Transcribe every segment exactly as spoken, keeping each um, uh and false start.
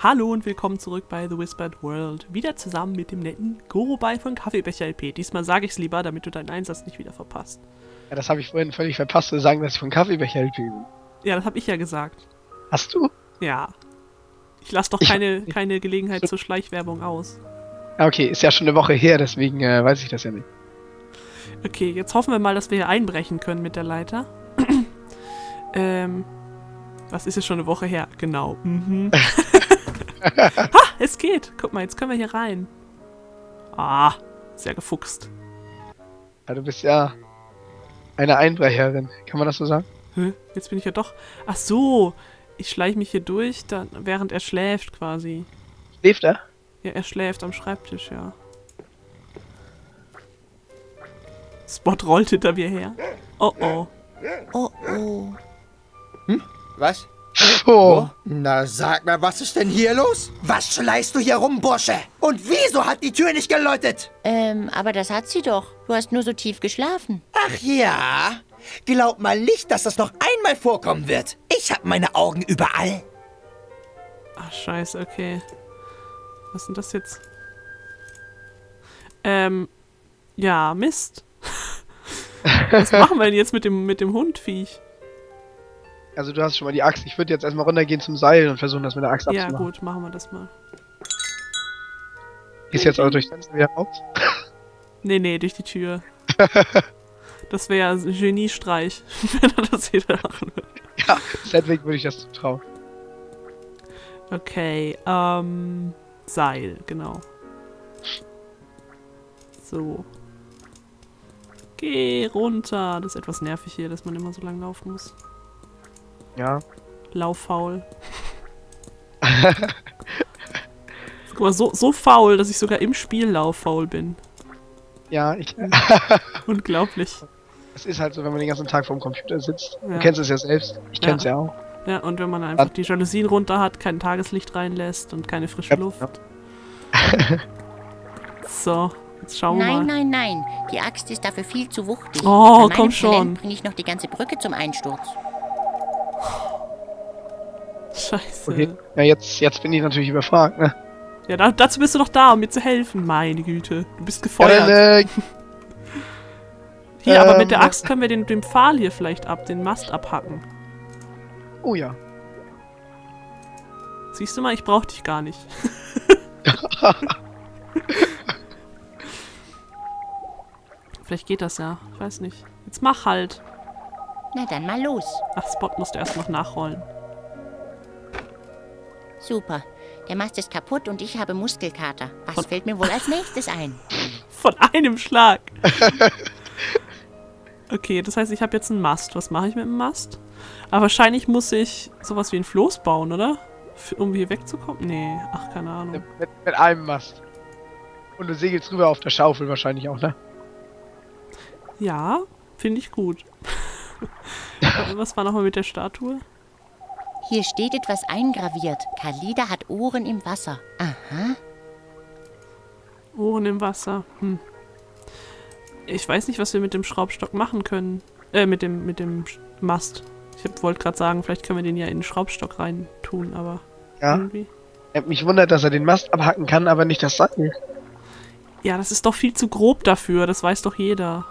Hallo und willkommen zurück bei The Whispered World. Wieder zusammen mit dem netten Gorobei von Kaffeebecher L P. Diesmal sage ich es lieber, damit du deinen Einsatz nicht wieder verpasst. Ja, das habe ich vorhin völlig verpasst zu sagen, dass ich von Kaffeebecher L P bin. Ja, das habe ich ja gesagt. Hast du? Ja. Ich lasse doch Ich- keine, keine Gelegenheit zur Schleichwerbung aus. Ja, okay, ist ja schon eine Woche her, deswegen äh, weiß ich das ja nicht. Okay, jetzt hoffen wir mal, dass wir hier einbrechen können mit der Leiter. ähm, was ist jetzt schon eine Woche her? Genau. Mhm. Ha, es geht. Guck mal, jetzt können wir hier rein. Ah, sehr gefuchst. Ja, du bist ja eine Einbrecherin, kann man das so sagen? Hä? Jetzt bin ich ja doch... Ach so, ich schleiche mich hier durch, dann, während er schläft quasi. Schläft er? Ja, er schläft am Schreibtisch, ja. Spot rollt hinter mir her. Oh oh. Oh oh. Was? Oh. Na, sag mal, was ist denn hier los? Was schleichst du hier rum, Bursche? Und wieso hat die Tür nicht geläutet? Ähm, aber das hat sie doch. Du hast nur so tief geschlafen. Ach ja. Glaub mal nicht, dass das noch einmal vorkommen wird. Ich hab meine Augen überall. Ach, scheiße, okay. Was ist denn das jetzt? Ähm, ja, Mist. Was machen wir denn jetzt mit dem, mit dem Hundviech? Also du hast schon mal die Axt. Ich würde jetzt erstmal runtergehen zum Seil und versuchen, das mit der Axt Ja, abzumachen. gut, machen wir das mal. Gehst du jetzt aber durchs Fenster wieder raus? Nee, nee, durch die Tür. Das wäre ja ein Geniestreich, wenn er das jeder machen würde. Ja, Sedwick würde ich das zutrauen. Okay, ähm, Seil, genau. So. Geh runter. Das ist etwas nervig hier, dass man immer so lang laufen muss. Ja. Lauffaul. Guck mal, so, so faul, dass ich sogar im Spiel lauffaul bin. Ja, ich... Unglaublich. Es ist halt so, wenn man den ganzen Tag vorm Computer sitzt. Ja. Du kennst es ja selbst. Ich kenn's ja, ja auch. Ja, und wenn man einfach die Jalousien runter hat, kein Tageslicht reinlässt und keine frische Ja, Luft. ja. So, jetzt schauen wir Nein, mal. nein, nein. Die Axt ist dafür viel zu wuchtig. Oh, Bei komm meinem schon. Talent bringe ich noch die ganze Brücke zum Einsturz. Scheiße. Okay. Ja, jetzt, jetzt bin ich natürlich überfragt, ne? Ja, da, dazu bist du doch da, um mir zu helfen. Meine Güte. Du bist Ja, gefeuert. dann, äh, Hier, aber ähm, mit der Axt können wir den, den Pfahl hier vielleicht ab, den Mast abhacken. oh ja. Siehst du mal, ich brauch dich gar nicht. Vielleicht geht das ja. Ich weiß nicht. Jetzt mach halt. Na dann mal los. Ach, Spot musst du erst noch nachrollen. Super. Der Mast ist kaputt und ich habe Muskelkater. Was fällt mir wohl als nächstes ein? Von einem Schlag. Okay, das heißt, ich habe jetzt einen Mast. Was mache ich mit dem Mast? Aber wahrscheinlich muss ich sowas wie ein Floß bauen, oder? F um hier wegzukommen? Nee, ach, keine Ahnung. Mit, mit einem Mast. Und du segelst rüber auf der Schaufel wahrscheinlich auch, ne? Ja, finde ich gut. Was war nochmal mit der Statue? Hier steht etwas eingraviert. Kalida hat Ohren im Wasser. Aha. Ohren im Wasser. Hm. Ich weiß nicht, was wir mit dem Schraubstock machen können. Äh, mit dem, mit dem Mast. Ich wollte gerade sagen, vielleicht können wir den ja in den Schraubstock rein tun, aber Ja. irgendwie. Er hat mich wundert, dass er den Mast abhacken kann, aber nicht das Seil. Ja, das ist doch viel zu grob dafür, das weiß doch jeder.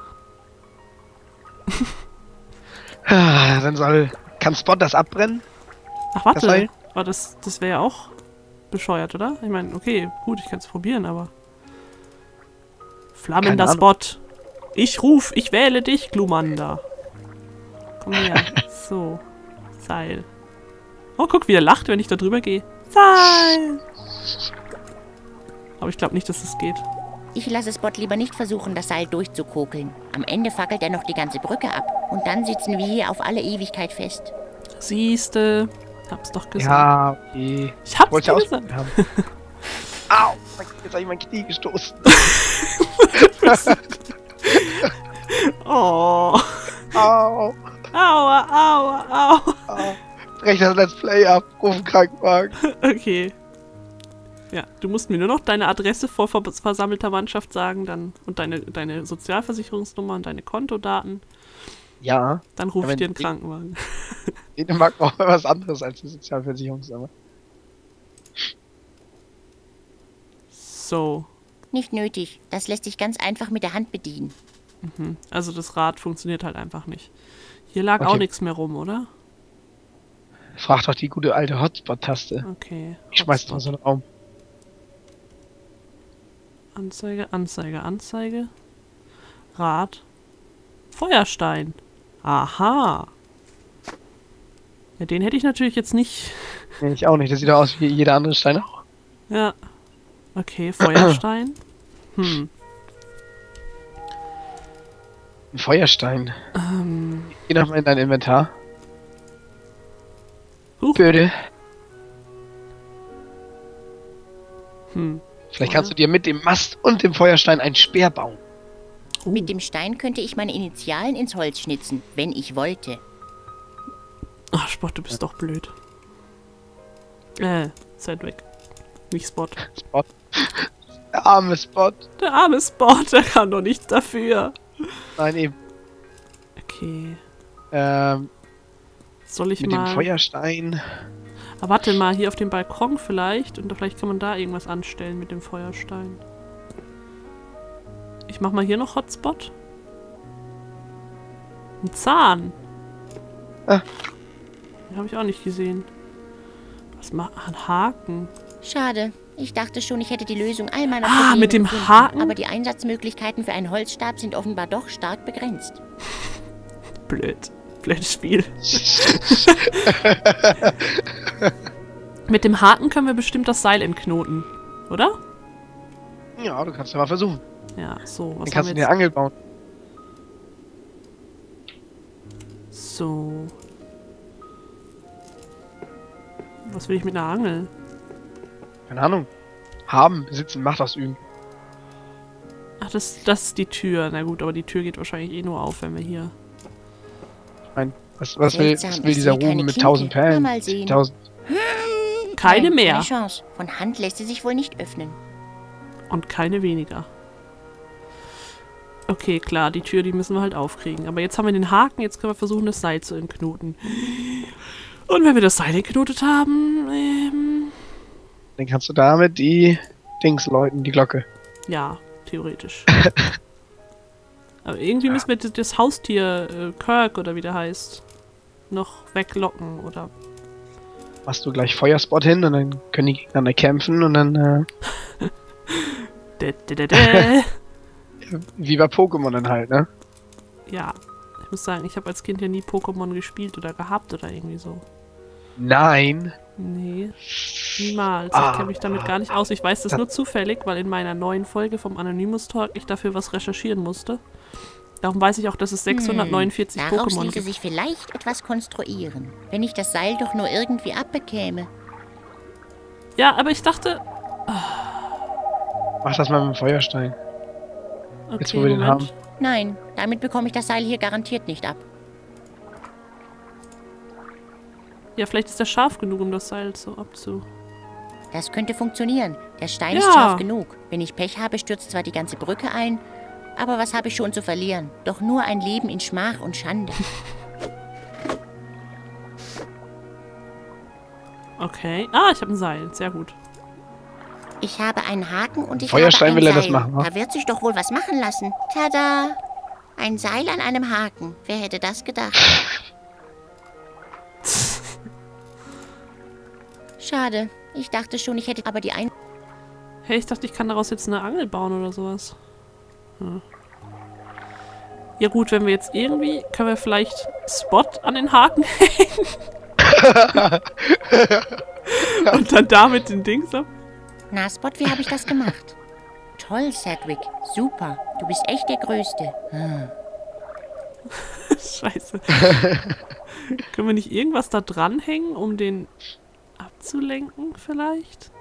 Ah, dann soll... Kann Spot das abbrennen? Ach, Das warte. Seil? Aber das, das wäre ja auch bescheuert, oder? Ich meine, okay, gut, ich kann es probieren, aber... Flammender Keine Spot. Ich ruf, ich wähle dich, Glumanda. Komm her. So. Seil. Oh, guck, wie er lacht, wenn ich da drüber gehe. Seil! Aber ich glaube nicht, dass es geht. Ich lasse Spot lieber nicht versuchen, das Seil durchzukokeln. Am Ende fackelt er noch die ganze Brücke ab. Und dann sitzen wir hier auf alle Ewigkeit fest. Siehste. Hab's doch gesagt. Ja, okay. Ich hab's Wollte dir ich gesagt. ausprobiert haben. Au! Jetzt habe ich mein Knie gestoßen. Oh. Au! Aua, aua, aua. Au! Brech das Let's Play ab. Ruf einen Krankenwagen. Okay. Ja, du musst mir nur noch deine Adresse vor ver versammelter Mannschaft sagen, dann und deine, deine Sozialversicherungsnummer und deine Kontodaten. Ja. Dann ruf Ja, ich dir einen wenn- Krankenwagen. Dänemark braucht was anderes als die Sozialversicherungsnummer. So. Nicht nötig. Das lässt sich ganz einfach mit der Hand bedienen. Mhm. Also das Rad funktioniert halt einfach nicht. Hier lag Okay. auch nichts mehr rum, oder? Frag doch die gute alte Hotspot-Taste. Okay. Ich schmeiß mal Hotspot. so einen Raum. Anzeige, Anzeige, Anzeige. Rad. Feuerstein. Aha. Ja, den hätte ich natürlich jetzt nicht. Nee, ich auch nicht. Das sieht doch aus wie jeder andere Stein auch. Ja. Okay, Feuerstein. Hm. Ein Feuerstein. Ähm. Geh nochmal in dein Inventar. Huch. Bitte. Hm. Vielleicht kannst du dir mit dem Mast und dem Feuerstein einen Speer bauen. Uh. Mit dem Stein könnte ich meine Initialen ins Holz schnitzen, wenn ich wollte. Ach, Spot, du bist doch blöd. Äh, Zeit weg. Nicht Spot. Spot. Der arme Spot. Der arme Spot, der kann doch nichts dafür. Nein, eben. Okay. Ähm, Soll ich mit mal... dem Feuerstein. Ah, warte mal, hier auf dem Balkon vielleicht. Und vielleicht kann man da irgendwas anstellen mit dem Feuerstein. Ich mach mal hier noch Hotspot. Ein Zahn. Ah. Den habe ich auch nicht gesehen. Was macht... Ein Haken. Schade. Ich dachte schon, ich hätte die Lösung all meiner Ah, Probleme mit dem gefunden. Haken? Aber die Einsatzmöglichkeiten für einen Holzstab sind offenbar doch stark begrenzt. Blöd. Blödes Spiel. Mit dem Haken können wir bestimmt das Seil entknoten. Oder? Ja, du kannst ja mal versuchen. Ja, so. Was Dann kannst du haben dir wir eine Angel bauen. jetzt? So. Was will ich mit einer Angel? Keine Ahnung. Haben, besitzen, Macht ausüben. Ach, das, das ist die Tür. Na gut, aber die Tür geht wahrscheinlich eh nur auf, wenn wir hier... Ich mein, was, was, will, Seltsam, was will ich dieser sehe keine Ruben mit Klinke. tausend Na, Perlen? mal sehen. tausend. Keine Nein, mehr. Keine Chance. Von Hand lässt sie sich wohl nicht öffnen. Und keine weniger. Okay, klar, die Tür, die müssen wir halt aufkriegen. Aber jetzt haben wir den Haken, jetzt können wir versuchen, das Seil zu entknoten. Und wenn wir das Seil entknotet haben, ähm... Dann kannst du damit die Dings läuten, die Glocke. ja, theoretisch. Aber irgendwie müssen wir das, das Haustier, äh, Kirk oder wie der heißt, noch weglocken, oder... Machst du gleich Feuerspot hin und dann können die gegeneinander kämpfen und dann, äh, Dä, dä, dä, dä. wie bei Pokémon dann halt, ne? Ja, ich muss sagen, ich habe als Kind ja nie Pokémon gespielt oder gehabt oder irgendwie so. Nein! Nee, niemals. Ah. Ich kenne mich damit gar nicht aus. Ich weiß das nur zufällig, weil in meiner neuen Folge vom Anonymous Talk ich dafür was recherchieren musste. Darum weiß ich auch, dass es sechshundertneunundvierzig Hm, Daraus Pokémon ließe gibt. sich vielleicht etwas konstruieren. Wenn ich das Seil doch nur irgendwie abbekäme. Ja, aber ich dachte... Mach das mal mit dem Feuerstein. Okay, Jetzt, wo wir den Moment. haben. Nein, damit bekomme ich das Seil hier garantiert nicht ab. Ja, vielleicht ist der scharf genug, um das Seil so abzu... Das könnte funktionieren. Der Stein Ja. ist scharf genug. Wenn ich Pech habe, stürzt zwar die ganze Brücke ein, aber was habe ich schon zu verlieren? Doch nur ein Leben in Schmach und Schande. Okay. Ah, ich habe ein Seil. Sehr gut. Ich habe einen Haken und ich Feuerstein habe ein will er Seil. das machen, wa? Da wird sich doch wohl was machen lassen. Tada! Ein Seil an einem Haken. Wer hätte das gedacht? Schade. Ich dachte schon, ich hätte aber die ein... Hey, ich dachte, ich kann daraus jetzt eine Angel bauen oder sowas. Hm. Ja gut, wenn wir jetzt irgendwie... Können wir vielleicht Spot an den Haken hängen? Und dann damit den Dings ab? Na, Spot, wie habe ich das gemacht? Toll, Cedric. Super. Du bist echt der Größte. Hm. Scheiße. Können wir nicht irgendwas da dranhängen, um den abzulenken vielleicht?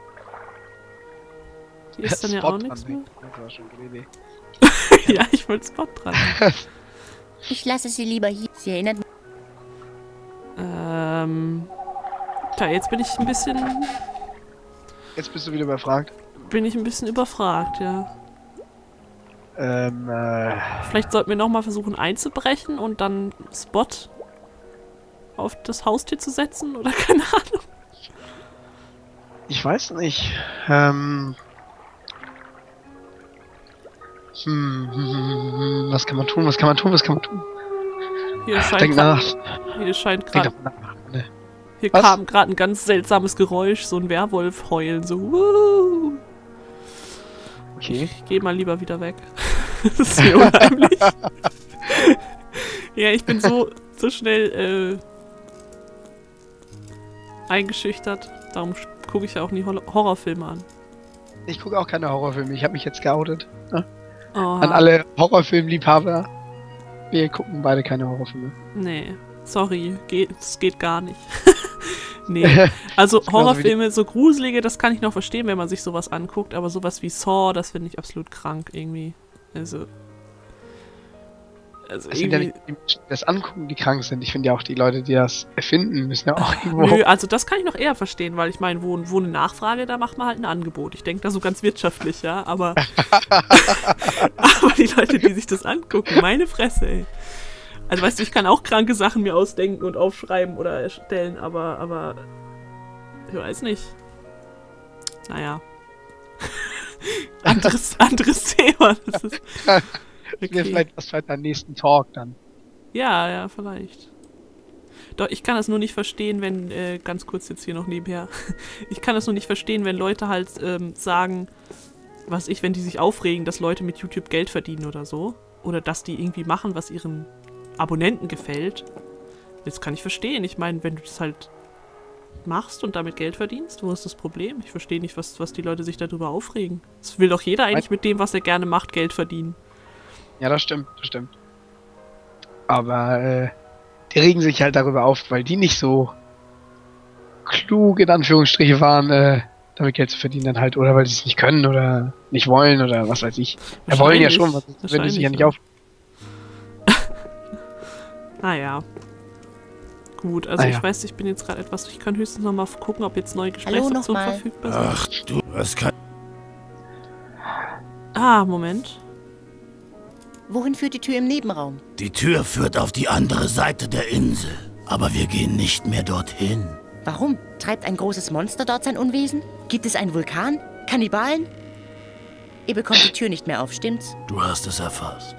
Hier ist dann ja Spot auch nichts mehr. dranhängen. Das war schon eine gute Idee. Ja, ich wollte Spot dran. Ich lasse sie lieber hier. Sie erinnert mich... Ähm... Tja, jetzt bin ich ein bisschen... Jetzt bist du wieder überfragt. Bin ich ein bisschen überfragt, ja. Ähm, äh, Vielleicht sollten wir nochmal versuchen einzubrechen und dann Spot auf das Haustier zu setzen oder keine Ahnung. ich weiß nicht. Ähm, Hm, hm, hm, hm, was kann man tun, was kann man tun, was kann man tun? Hier scheint Denk grad, nach. hier scheint Denk gerade, doch nach. Ne. hier Was? kam gerade ein ganz seltsames Geräusch, so ein Werwolf heulen, so. Wuhu. Okay. Ich geh mal lieber wieder weg. Das ist mir unheimlich. Ja, ich bin so, so schnell äh, eingeschüchtert. Darum gucke ich ja auch nie Hor Horrorfilme an. Ich gucke auch keine Horrorfilme, ich habe mich jetzt geoutet. Ne? Oh, An alle Horrorfilmliebhaber. Wir gucken beide keine Horrorfilme. nee, sorry, geht, es geht gar nicht. Nee, also Horrorfilme, so gruselige, das kann ich noch verstehen, wenn man sich sowas anguckt, aber sowas wie Saw, das finde ich absolut krank irgendwie. Also, also Es sind ja irgendwie... nicht die Menschen, die das angucken, die krank sind. Ich finde ja auch die Leute, die das erfinden, müssen ja auch irgendwo... Nö, also das kann ich noch eher verstehen, weil ich meine, wo, wo eine Nachfrage, da macht man halt ein Angebot. Ich denke da so ganz wirtschaftlich, ja, aber... aber die Leute, die sich das angucken, meine Fresse, ey. Also weißt du, ich kann auch kranke Sachen mir ausdenken und aufschreiben oder erstellen, aber, aber... Ich weiß nicht. Naja. anderes, anderes Thema. Das ist... Okay. Vielleicht was für deinen nächsten Talk dann. Ja, ja, vielleicht. Doch, ich kann das nur nicht verstehen, wenn, äh, ganz kurz jetzt hier noch nebenher, ich kann das nur nicht verstehen, wenn Leute halt ähm, sagen, was ich, wenn die sich aufregen, dass Leute mit YouTube Geld verdienen oder so, oder dass die irgendwie machen, was ihren Abonnenten gefällt. Das kann ich verstehen. Ich meine, wenn du das halt machst und damit Geld verdienst, wo ist das Problem? Ich verstehe nicht, was, was die Leute sich darüber aufregen. Das will doch jeder eigentlich mit dem, was er gerne macht, Geld verdienen. Ja, das stimmt, das stimmt. Aber äh, die regen sich halt darüber auf, weil die nicht so klug in Anführungsstriche waren, äh, damit Geld zu verdienen dann halt, oder weil sie es nicht können oder nicht wollen oder was weiß ich. Ja, wollen ja schon, was wenn die sich ja nicht auf. Naja. Gut, also Ah, ich ja. weiß, ich bin jetzt gerade etwas, ich kann höchstens noch mal gucken, ob jetzt neue Hallo Gesprächsoptionen nochmal. verfügbar sind. Ach du, was kann... Ah, Moment. Wohin führt die Tür im Nebenraum? Die Tür führt auf die andere Seite der Insel. Aber wir gehen nicht mehr dorthin. Warum? Treibt ein großes Monster dort sein Unwesen? Gibt es einen Vulkan? Kannibalen? Ihr bekommt die Tür nicht mehr auf, stimmt's? Du hast es erfasst.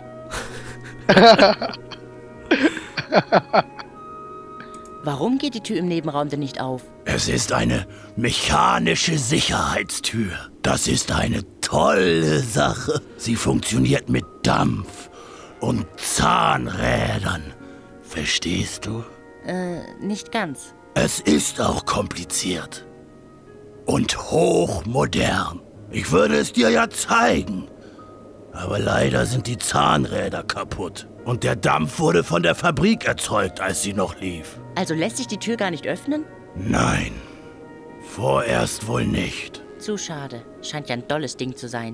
Warum geht die Tür im Nebenraum denn nicht auf? Es ist eine mechanische Sicherheitstür. Das ist eine tolle Sache. Sie funktioniert mit Dampf und Zahnrädern. Verstehst du? Äh, nicht ganz. Es ist auch kompliziert. Und hochmodern. Ich würde es dir ja zeigen. Aber leider sind die Zahnräder kaputt. Und der Dampf wurde von der Fabrik erzeugt, als sie noch lief. Also lässt sich die Tür gar nicht öffnen? Nein. Vorerst wohl nicht. Zu schade. Scheint ja ein dolles Ding zu sein.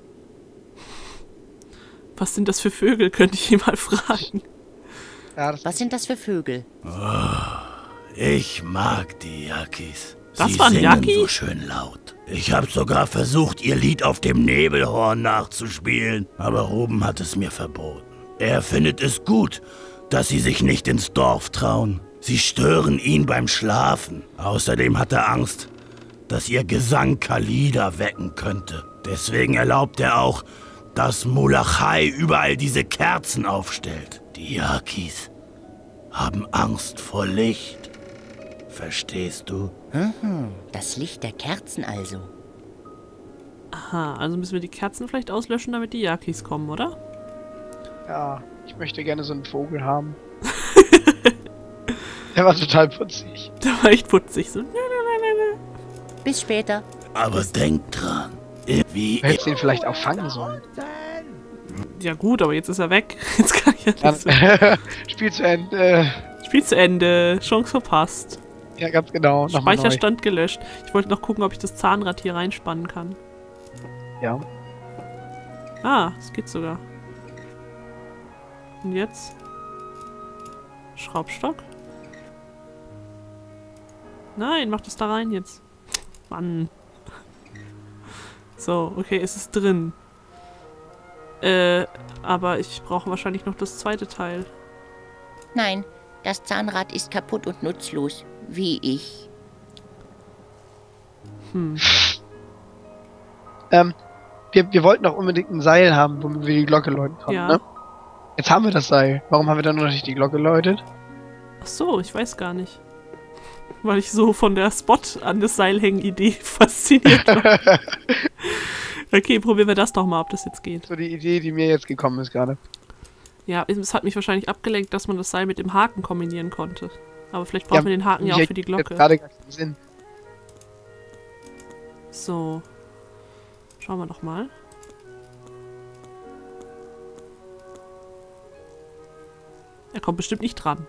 Was sind das für Vögel, könnte ich ihn mal fragen. Ja, das Was sind das für Vögel? Ich mag die Yakis. Das Sie war ein singen Yaki? so schön laut. Ich habe sogar versucht, ihr Lied auf dem Nebelhorn nachzuspielen, aber Ruben hat es mir verboten. Er findet es gut, dass sie sich nicht ins Dorf trauen. Sie stören ihn beim Schlafen. Außerdem hat er Angst, dass ihr Gesang Khalida wecken könnte. Deswegen erlaubt er auch, dass Mulachai überall diese Kerzen aufstellt. Die Yakis haben Angst vor Licht. Verstehst du? Mhm, das Licht der Kerzen also. Aha, also müssen wir die Kerzen vielleicht auslöschen, damit die Yakis kommen, oder? Ja, ich möchte gerne so einen Vogel haben. Der war total putzig. Der war echt putzig. So. Bis später. Aber denk dran, wie Du hättest ihn vielleicht auch fangen sollen. Ja gut, aber jetzt ist er weg. Jetzt kann ich ja Ja, nicht so. Spiel zu Ende. Spiel zu Ende. Chance verpasst. Ja, ganz genau. Nochmal neu. Speicherstand gelöscht. Ich wollte noch gucken, ob ich das Zahnrad hier reinspannen kann. Ja. Ah, es geht sogar. Und jetzt? Schraubstock? Nein, mach das da rein jetzt. Mann. So, okay, es ist drin. Äh, aber ich brauche wahrscheinlich noch das zweite Teil. Nein, das Zahnrad ist kaputt und nutzlos. Wie ich. Hm. Ähm, wir, wir wollten auch unbedingt ein Seil haben, womit wir die Glocke läuten konnten, Ja. ne? Jetzt haben wir das Seil. Warum haben wir dann noch nicht die Glocke geläutet? Ach so, ich weiß gar nicht. Weil ich so von der Spot an das Seil hängen Idee fasziniert war. Okay, probieren wir das doch mal, ob das jetzt geht. So die Idee, die mir jetzt gekommen ist gerade. Ja, es hat mich wahrscheinlich abgelenkt, dass man das Seil mit dem Haken kombinieren konnte. Aber vielleicht brauchen Ja, wir den Haken ja auch für die Jetzt Glocke. gerade gar keinen Sinn. So. Schauen wir doch mal. Er kommt bestimmt nicht dran.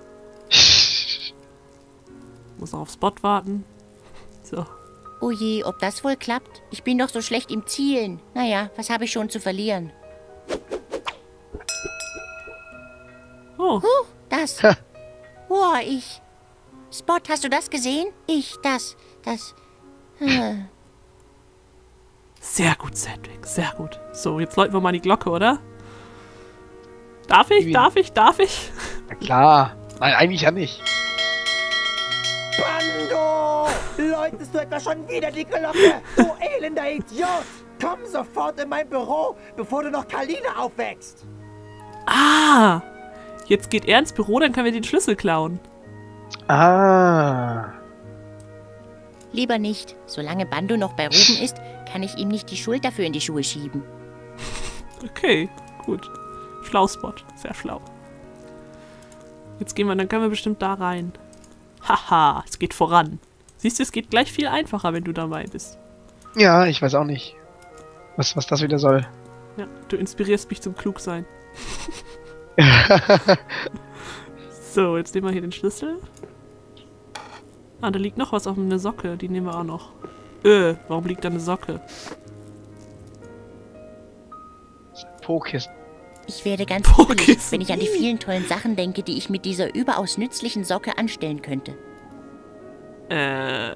Muss noch auf Spot warten. So. Oh je, ob das wohl klappt? Ich bin doch so schlecht im Zielen. Naja, was habe ich schon zu verlieren? Oh, Huh, das. Oh, ich. Spot, hast du das gesehen? Ich, das, das. Äh. sehr gut, Cedric, sehr gut. So, jetzt läuten wir mal die Glocke, oder? Darf ich, Wie? darf ich, darf ich? Na klar. Nein, eigentlich ja nicht. Bando! Läutest du etwa schon wieder die Glocke? Du elender Idiot! Komm sofort in mein Büro, bevor du noch Kalina aufwächst! Ah! Jetzt geht er ins Büro, dann können wir den Schlüssel klauen. Ah. Lieber nicht. Solange Bando noch bei Ruben ist, kann ich ihm nicht die Schuld dafür in die Schuhe schieben. Okay, gut. Schlau, Spot. Sehr schlau. Jetzt gehen wir, dann können wir bestimmt da rein. Haha, es geht voran. Siehst du, es geht gleich viel einfacher, wenn du dabei bist. Ja, ich weiß auch nicht, was, was das wieder soll. Ja, du inspirierst mich zum Klugsein. So, jetzt nehmen wir hier den Schlüssel. Ah, da liegt noch was auf einer Socke. Die nehmen wir auch noch. Äh, warum liegt da eine Socke? Pokisten. Ich werde ganz Pokissen. hibbelig, wenn ich an die vielen tollen Sachen denke, die ich mit dieser überaus nützlichen Socke anstellen könnte. Äh.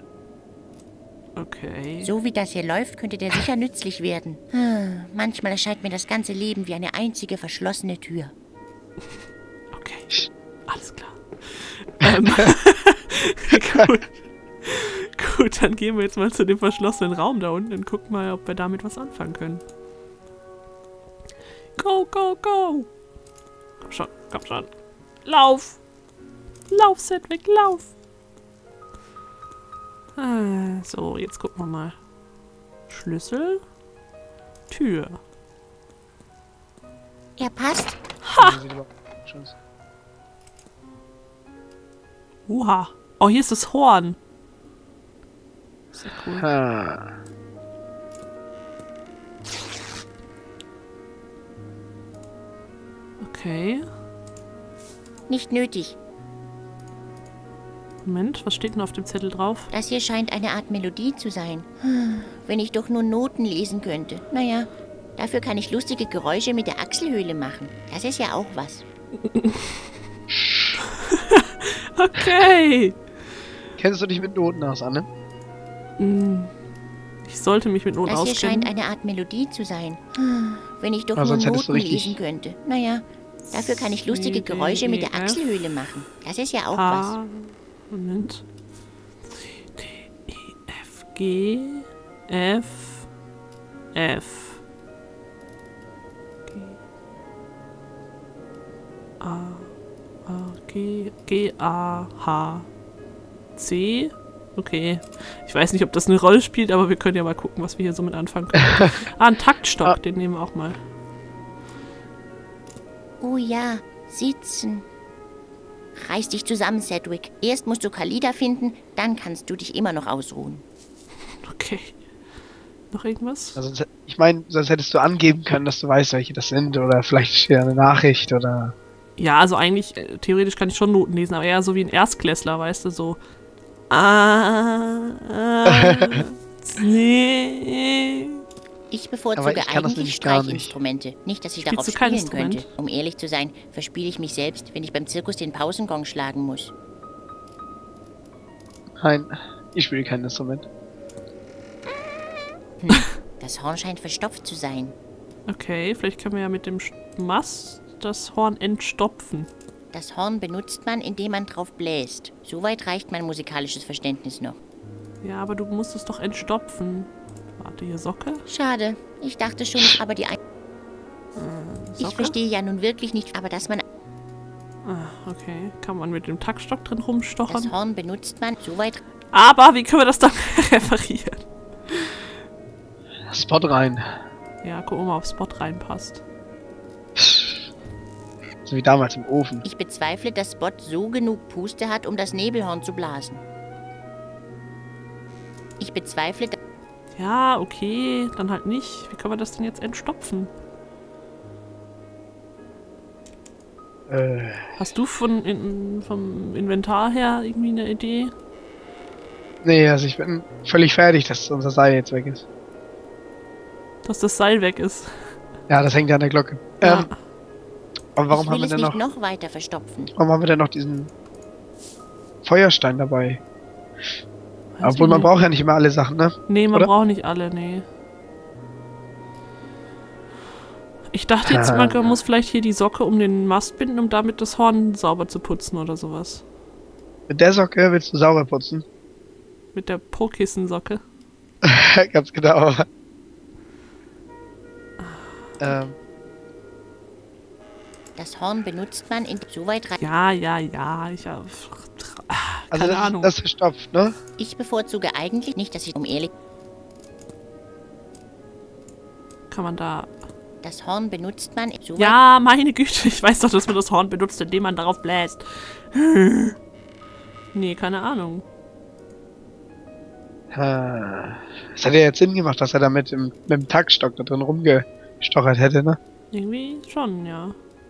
Okay. So wie das hier läuft, könnte der sicher nützlich werden. Hm, manchmal erscheint mir das ganze Leben wie eine einzige verschlossene Tür. Okay. Alles klar. ähm. Gut. Gut, dann gehen wir jetzt mal zu dem verschlossenen Raum da unten und gucken mal, ob wir damit was anfangen können. Go, go, go! Komm schon, komm schon. Lauf! Lauf, Cedric, lauf! Ah, so, jetzt gucken wir mal. Schlüssel. Tür. Er passt. Uha. Oh, hier ist das Horn. Sehr cool. Ah. Okay. Nicht nötig. Moment, was steht denn auf dem Zettel drauf? Das hier scheint eine Art Melodie zu sein. Hm, wenn ich doch nur Noten lesen könnte. Naja, dafür kann ich lustige Geräusche mit der Achselhöhle machen. Das ist ja auch was. Okay. Kennst du dich mit Noten aus, Anne? Hm. Ich sollte mich mit Noten Das hier auskennen. scheint eine Art Melodie zu sein. Hm, wenn ich doch Aber nur sonst hättest du Noten richtig- lesen könnte. Naja, dafür kann ich lustige C, D, Geräusche mit der E, F. Achselhöhle machen. Das ist ja auch was. A. Moment. C, D, E, F, G, F, F. G. A. A, G, G, A, H. C. Okay. Ich weiß nicht, ob das eine Rolle spielt, aber wir können ja mal gucken, was wir hier so mit anfangen können. Ah, ein Taktstock, Ah. den nehmen wir auch mal. Oh ja, sitzen. Reiß dich zusammen, Cedric. Erst musst du Khalida finden, dann kannst du dich immer noch ausruhen. Okay. Noch irgendwas? Also, ich meine, sonst hättest du angeben können, dass du weißt, welche das sind. Oder vielleicht steht eine Nachricht oder... Ja, also eigentlich, äh, theoretisch kann ich schon Noten lesen, aber eher so wie ein Erstklässler, weißt du, so. Ah, ah, nee. Ich Aber bevorzuge ich kann das eigentlich nämlich gar nicht. Streichinstrumente. Nicht, dass ich Spielst darauf du kein spielen Instrument? könnte. Um ehrlich zu sein, verspiele ich mich selbst, wenn ich beim Zirkus den Pausengong schlagen muss. Nein, ich spiele kein Instrument. Das Horn scheint verstopft zu sein. Okay, vielleicht können wir ja mit dem Sch- Mast das Horn entstopfen. Das Horn benutzt man, indem man drauf bläst. Soweit reicht mein musikalisches Verständnis noch. Ja, aber du musst es doch entstopfen. Warte, hier Socke. Schade. Ich dachte schon, aber die... Ein Äh, ich Socke. verstehe ja nun wirklich nicht, aber dass man Ah, okay. Kann man mit dem Taktstock drin das rumstochern? Horn benutzt, man so weit... Aber wie können wir das dann reparieren? Spot rein. Ja, guck mal, ob Spot reinpasst. So wie damals im Ofen. Ich bezweifle, dass Spot so genug Puste hat, um das Nebelhorn zu blasen. Ich bezweifle, dass... Ja, okay, dann halt nicht. Wie können wir das denn jetzt entstopfen? Äh, Hast du von in, vom Inventar her irgendwie eine Idee? nee, also ich bin völlig fertig, dass unser Seil jetzt weg ist. Dass das Seil weg ist. Ja, das hängt ja an der Glocke. Ja. Ähm, aber warum ich haben will wir es denn nicht noch, noch weiter verstopfen. warum haben wir denn noch diesen Feuerstein dabei? Weiß Obwohl ich man nicht. braucht ja nicht immer alle Sachen, ne? Nee, man oder? braucht nicht alle, nee. Ich dachte jetzt, man muss vielleicht hier die Socke um den Mast binden, um damit das Horn sauber zu putzen oder sowas. Mit der Socke willst du sauber putzen. Mit der Pro-Kissen-Socke. Ganz genau. ähm, Das Horn benutzt man in so weit rein. Ja, ja, ja. Ich hab. also Keine das, Ahnung. das ist verstopft, ne? Ich bevorzuge eigentlich nicht, dass ich um ehrlich... Kann man da. Das Horn benutzt man in so weit... Ja, meine Güte, ich weiß doch, dass man das Horn benutzt, indem man darauf bläst. Nee, keine Ahnung. Ah, das hätte ja jetzt Sinn gemacht, dass er damit im, mit dem Taktstock da drin rumgestochert hätte, ne? Irgendwie schon, ja.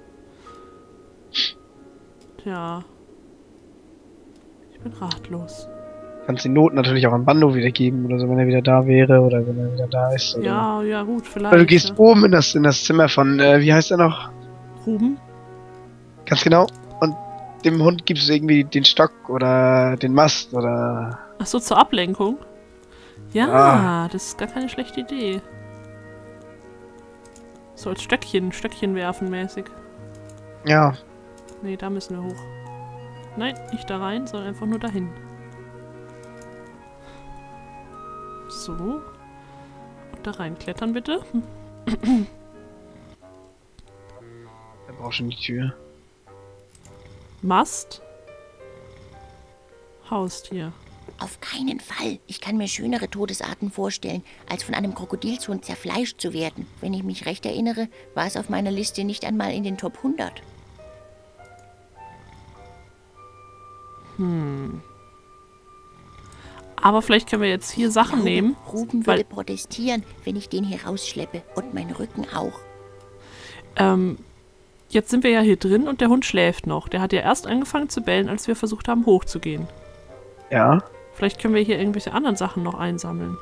Tja. Ich bin ratlos. Kannst die Noten natürlich auch an Bando wiedergeben oder so, wenn er wieder da wäre oder wenn er wieder da ist. Oder Ja, ja, gut, vielleicht. Oder du gehst ja. oben in das, in das Zimmer von, äh, wie heißt er noch? Ruben? Ganz genau. Und dem Hund gibst du irgendwie den Stock oder den Mast oder... Achso, zur Ablenkung? Ja, Ah. das ist gar keine schlechte Idee. So als Stöckchen, Stöckchen werfen mäßig. Ja, Nee, da müssen wir hoch. Nein, nicht da rein, sondern einfach nur dahin. So. Und da rein klettern bitte. Hm. er braucht schon die Tür. Mast. Haustier. Auf keinen Fall. Ich kann mir schönere Todesarten vorstellen, als von einem Krokodilshund zerfleischt zu werden. Wenn ich mich recht erinnere, war es auf meiner Liste nicht einmal in den Top hundert. Hm. Aber vielleicht können wir jetzt hier Sachen Glaube, nehmen. Ruben weil- würde protestieren, wenn ich den hier rausschleppe. Und mein Rücken auch. Ähm, jetzt sind wir ja hier drin und der Hund schläft noch. Der hat ja erst angefangen zu bellen, als wir versucht haben, hochzugehen. Ja. Vielleicht können wir hier irgendwelche anderen Sachen noch einsammeln.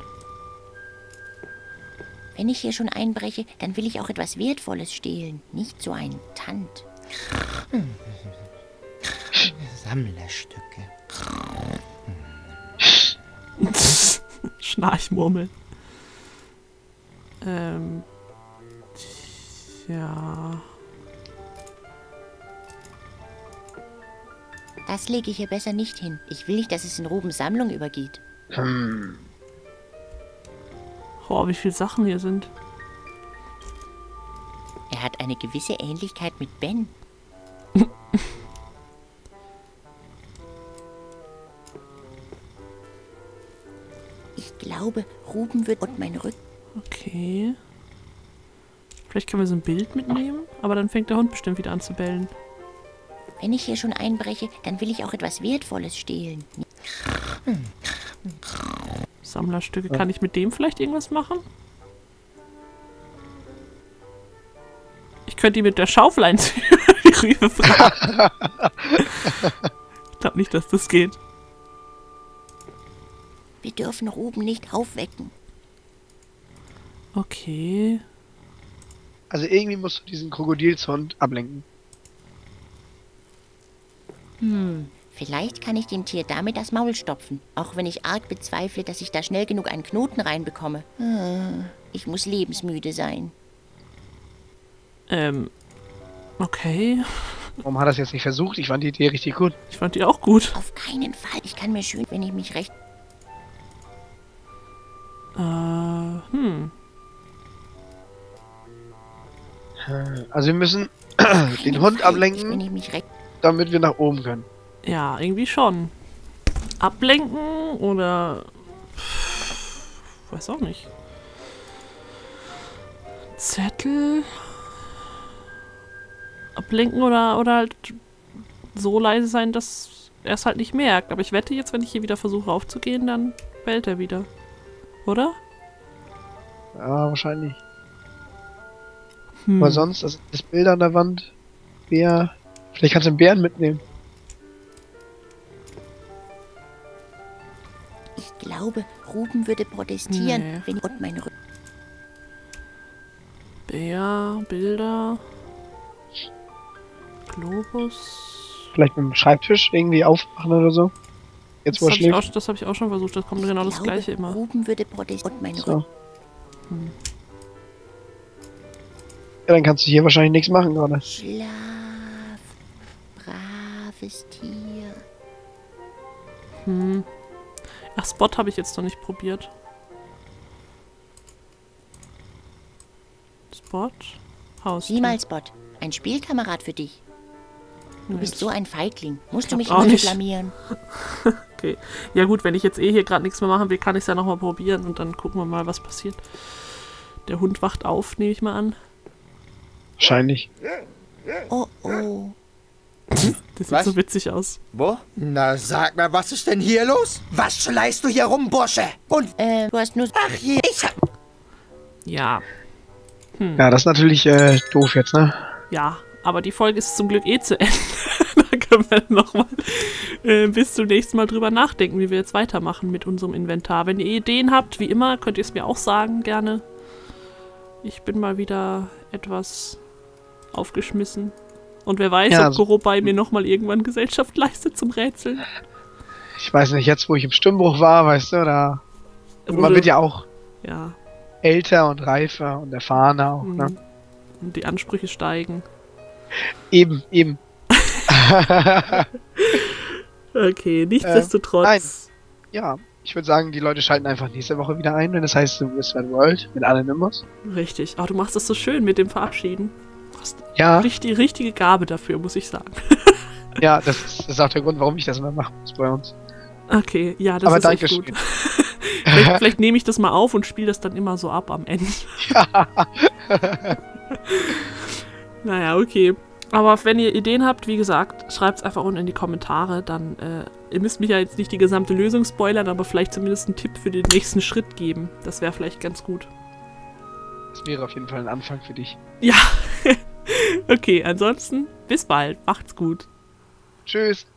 Wenn ich hier schon einbreche, dann will ich auch etwas Wertvolles stehlen. Nicht so ein Tand. Sammlerstücke. Schnarchmurmel. Ähm. Ja. Das lege ich hier besser nicht hin. Ich will nicht, dass es in Rubens Sammlung übergeht. Hm. Oh, wie viele Sachen hier sind. Er hat eine gewisse Ähnlichkeit mit Ben. Ich glaube, Ruben wird und mein Rücken... Okay. Vielleicht können wir so ein Bild mitnehmen, aber dann fängt der Hund bestimmt wieder an zu bellen. Wenn ich hier schon einbreche, dann will ich auch etwas Wertvolles stehlen. Sammlerstücke. Kann ich mit dem vielleicht irgendwas machen? Ich könnte ihn mit der Schaufel einziehen. Die Rübe fragen. Ich glaube nicht, dass das geht. Wir dürfen Ruben nicht aufwecken. Okay. Also irgendwie musst du diesen Krokodilshund ablenken. Hm, vielleicht kann ich dem Tier damit das Maul stopfen. Auch wenn ich arg bezweifle, dass ich da schnell genug einen Knoten reinbekomme. Hm, ich muss lebensmüde sein. Ähm. Okay. Warum hat er es jetzt nicht versucht? Ich fand die Idee richtig gut. Ich fand die auch gut. Auf keinen Fall. Ich kann mir schön, wenn ich mich recht... Äh, Also wir müssen den Hund Wenn ablenken, ich mich recht... damit wir nach oben können. Ja, irgendwie schon. Ablenken oder... Weiß auch nicht. Zettel... Ablenken oder, oder halt so leise sein, dass er es halt nicht merkt. Aber ich wette jetzt, wenn ich hier wieder versuche raufzugehen, dann bellt er wieder. Oder? Ja, wahrscheinlich. Hm. Aber sonst, also das Bild an der Wand, Bär. Vielleicht kannst du einen Bären mitnehmen. Ich glaube, Ruben würde protestieren, Nee. wenn ich... Und mein Rücken... Bär, Bilder... Globus... Vielleicht mit dem Schreibtisch irgendwie aufmachen oder so. Jetzt wo Das er habe ich, auch- schläft. das hab ich auch schon versucht, das kommt genau das glaube, gleiche immer. Ruben würde protestieren. Und mein So. Rücken... Ja, dann kannst du hier wahrscheinlich nichts machen gerade. Schlaf, braves Tier. Hm. Ach, Spot habe ich jetzt noch nicht probiert. Spot? Haus. Sieh mal, Spot. Ein Spielkamerad für dich. Du bist so ein Feigling. Musst du glaub mich auch immer so nicht. blamieren? Okay. Ja gut, wenn ich jetzt eh hier gerade nichts mehr machen will, kann ich es ja nochmal probieren und dann gucken wir mal, was passiert. Der Hund wacht auf, nehme ich mal an. Wahrscheinlich. Oh, oh. Das sieht Was? so witzig aus. Wo? Na, sag mal, was ist denn hier los? Was schleist du hier rum, Bursche? Und, Äh, du hast nur... ach je, ich hab... Ja. Ja, das ist natürlich äh, doof jetzt, ne? Ja, aber die Folge ist zum Glück eh zu Ende. Da können wir nochmal äh, bis zum nächsten Mal drüber nachdenken, wie wir jetzt weitermachen mit unserem Inventar. Wenn ihr Ideen habt, wie immer, könnt ihr es mir auch sagen, gerne. Ich bin mal wieder etwas aufgeschmissen. Und wer weiß, Ja, ob also- Gorobei mir nochmal irgendwann Gesellschaft leistet zum Rätseln. Ich weiß nicht, jetzt wo ich im Stimmbruch war, weißt du, da... Man Oder- wird ja auch Ja, älter und reifer und erfahrener auch, ne? mhm. Und die Ansprüche steigen. Eben, eben. Okay, nichtsdestotrotz. Ja, ich würde sagen, die Leute schalten einfach nächste Woche wieder ein, wenn das heißt The Wizard World mit allen Numbers. Richtig. Aber du machst das so schön mit dem Verabschieden. Du hast Ja, richtig, richtige Gabe dafür, muss ich sagen. ja, das ist, das ist auch der Grund, warum ich das immer machen muss bei uns. Okay, ja, das Aber ist danke echt gut. schön. vielleicht vielleicht nehme ich das mal auf und spiele das dann immer so ab am Ende. Naja, okay. Aber wenn ihr Ideen habt, wie gesagt, schreibt es einfach unten in die Kommentare. Dann, äh, ihr müsst mich ja jetzt nicht die gesamte Lösung spoilern, aber vielleicht zumindest einen Tipp für den nächsten Schritt geben. Das wäre vielleicht ganz gut. Das wäre auf jeden Fall ein Anfang für dich. Ja. Okay, ansonsten bis bald. Macht's gut. Tschüss.